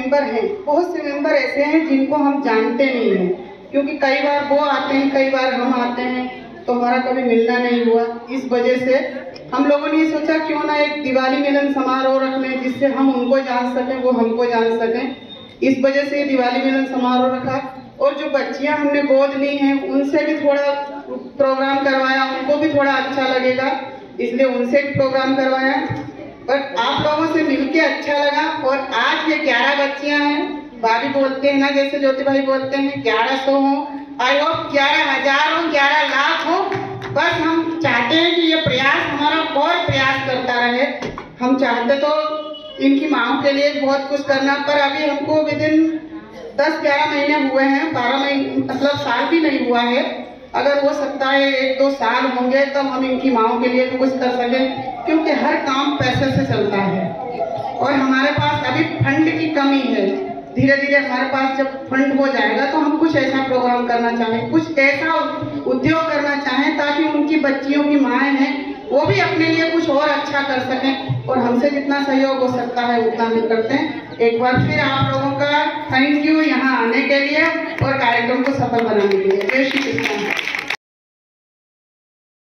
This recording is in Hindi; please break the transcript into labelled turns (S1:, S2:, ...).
S1: मेंबर हैं, बहुत से मेंबर ऐसे हैं जिनको हम जानते नहीं हैं, क्योंकि कई बार वो आते हैं, कई बार हम आते हैं, तो हमारा कभी मिलना नहीं हुआ। इस वजह से हम लोगों ने ये सोचा क्यों ना एक दिवाली मिलन समारोह रख लें, जिससे हम उनको जान सकें, वो हमको जान सकें। इस वजह से दिवाली मिलन समारोह रखा। और जो बच्चियां हमने गोद ली हैं उनसे भी थोड़ा प्रोग्राम करवाया, उनको भी थोड़ा अच्छा लगेगा, इसलिए उनसे भी प्रोग्राम करवाया। पर आप लोगों से मिलके अच्छा लगा। और आज ये 11 बच्चियां हैं, भाभी बोलते हैं ना, जैसे ज्योति भाई बोलते हैं 1100 हो, आई होप 11,000 हो, 11 लाख हो। बस हम चाहते हैं कि ये प्रयास हमारा और प्रयास करता रहे। हम चाहते तो इनकी माँग के लिए बहुत कुछ करना, पर अभी हमको विदिन 10-11 महीने हुए हैं, 12 महीने मतलब साल भी नहीं हुआ है। अगर हो सकता है 1-2 साल होंगे तब हम इनकी माँगों के लिए कुछ कर सकें, क्योंकि हर काम पैसे से चलता है और हमारे पास अभी फंड की कमी है। धीरे धीरे हमारे पास जब फंड हो जाएगा तो हम कुछ ऐसा प्रोग्राम करना चाहें, कुछ ऐसा उद्योग करना चाहें ताकि उनकी बच्चियों की माएँ हैं वो भी अपने लिए कुछ और अच्छा कर सकें, और हमसे जितना सहयोग हो सकता है उतना हम करते हैं। एक बार फिर आप लोगों का थैंक यू यहाँ आने के लिए और कार्यक्रम को सफल बनाने के लिए। जय श्री कृष्ण।